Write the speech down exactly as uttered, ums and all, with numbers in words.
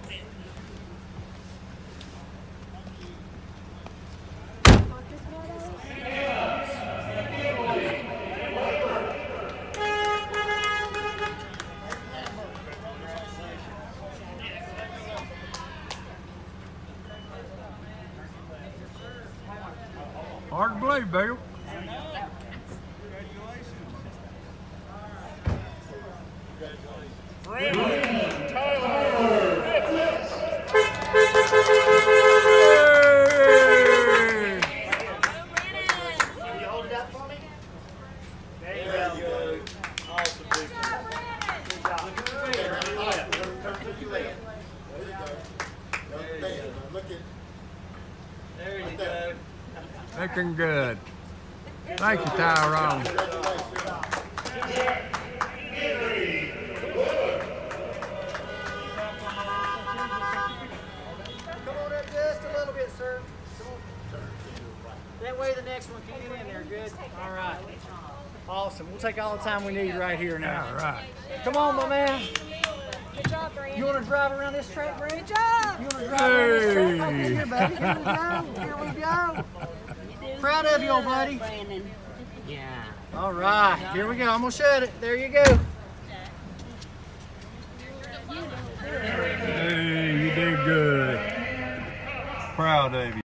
Hard to believe, Bill. Brannon Phipps. Can you hold it up for me? There you go. Awesome, big one. Good job. Look at. There you go. Looking good. Thank you, Tyrone. Come on up just a little bit, sir. Come on. That way the next one can get in there. Good. All right. Awesome. We'll take all the time we need right here now. All right. Come on, my man. Good job, Brandon. You want to drive around this track, Brandon? Good job. You want to drive around this track? Hey. Okay, here, buddy. Here we go. Here we go. Proud of you, old buddy. Brandon. Yeah. All right. Here we go. I'm going to shut it. There you go. Hey, you did good. Proud of you.